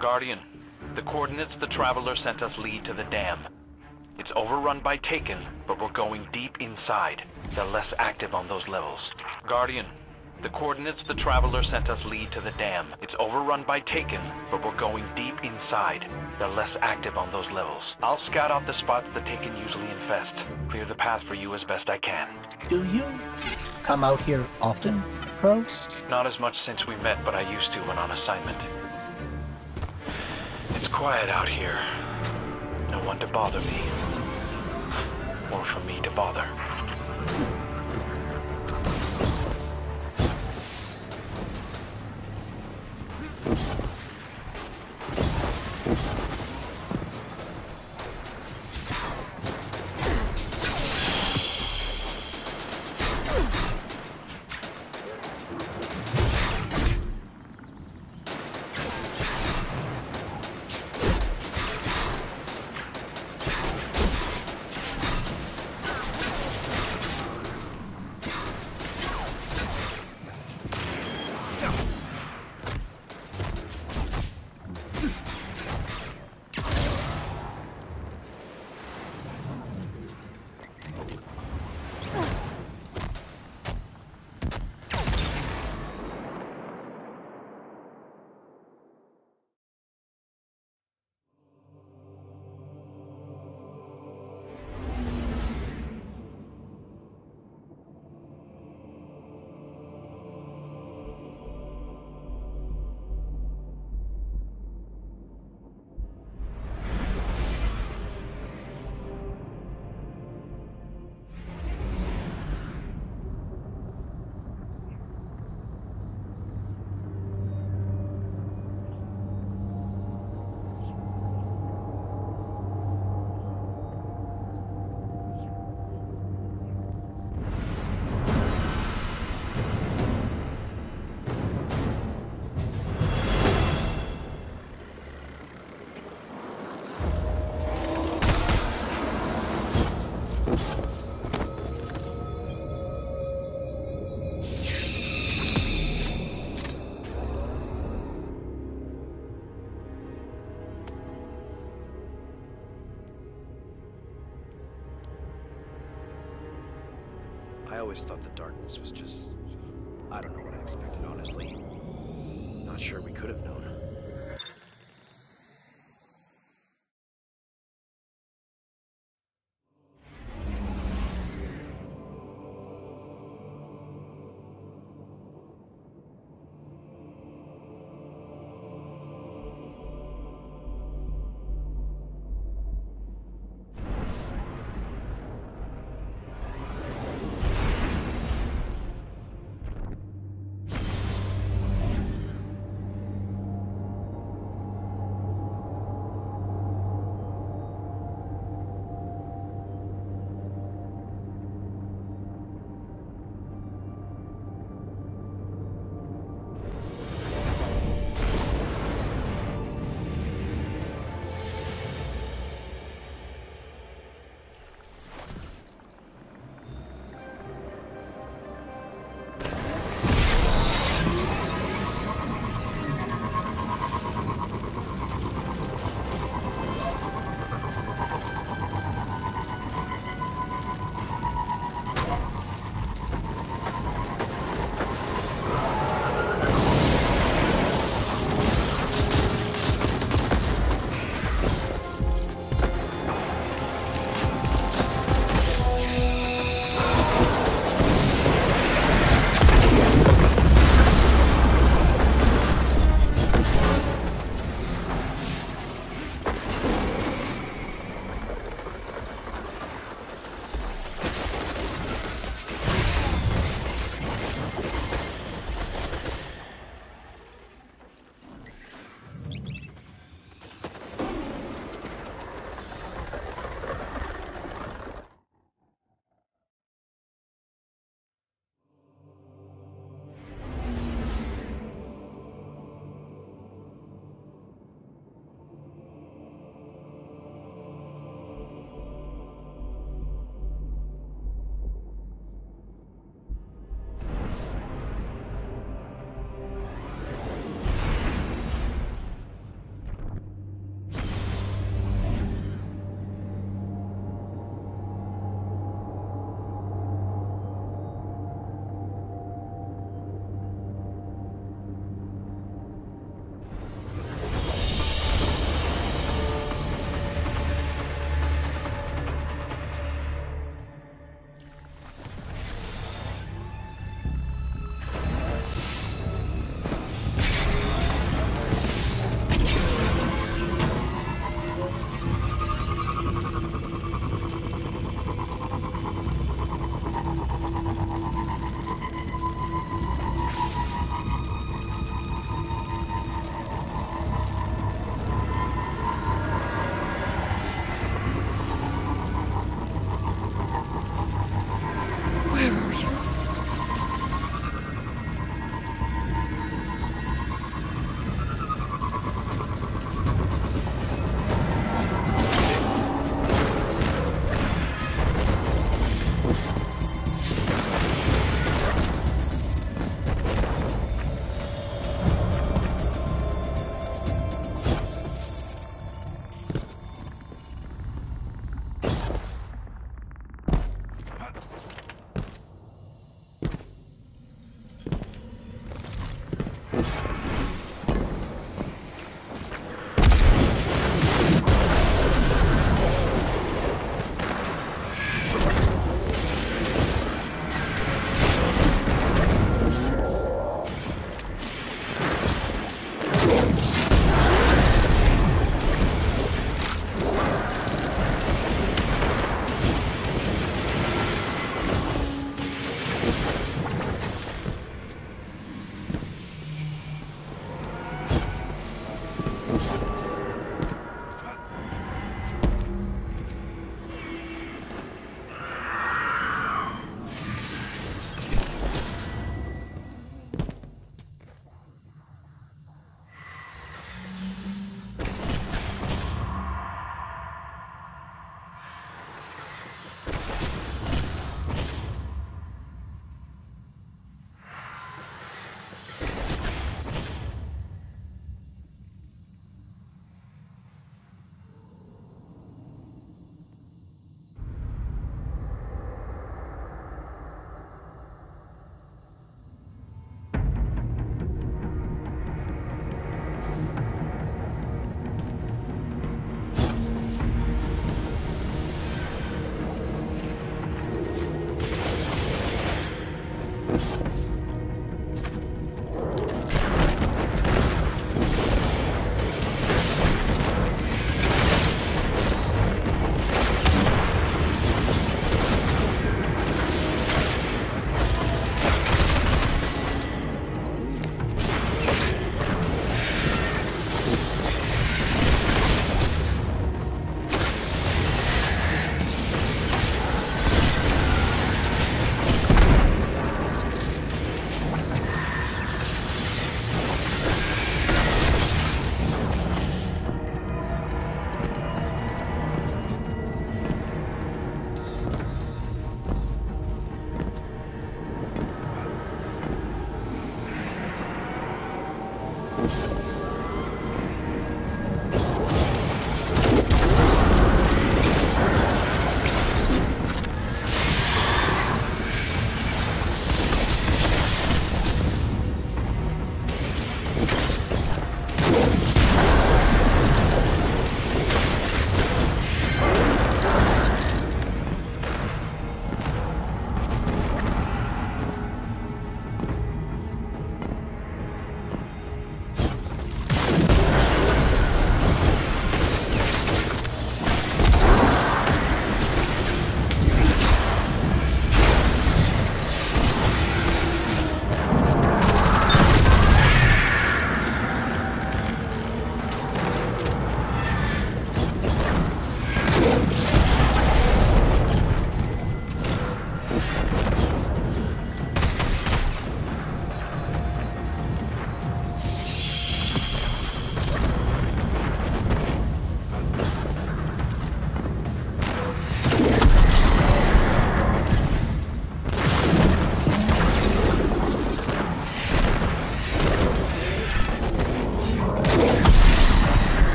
Guardian, the coordinates the Traveler sent us lead to the dam. It's overrun by Taken, but we're going deep inside. They're less active on those levels. Guardian, the coordinates the Traveler sent us lead to the dam. It's overrun by Taken, but we're going deep inside. They're less active on those levels. I'll scout out the spots the Taken usually infest. Clear the path for you as best I can. Do you come out here often, Crow? Not as much since we met, but I used to when on assignment. It's quiet out here. No one to bother me. Or for me to bother. I always thought the darkness was just... I don't know what I expected, honestly. Not sure we could have known. you